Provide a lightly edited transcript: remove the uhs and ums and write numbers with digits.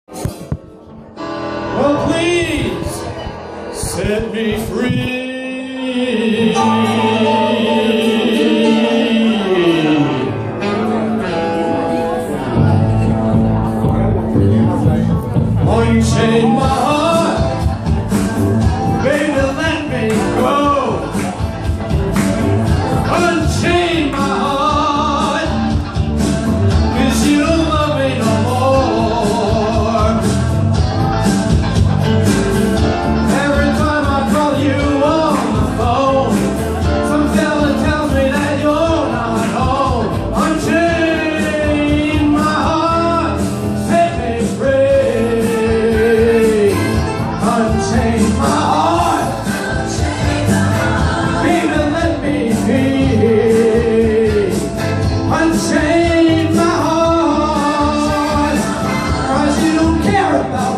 Oh, please set me free. Unchain my heart, baby, let me go. Unchain my heart, 'cause you don't love me no more. Every time I call you on the phone, some fella tells me that you're not home. Unchain my heart, set me free. Unchain my heart, baby, let me be. Unchain my heart, 'cause you don't care about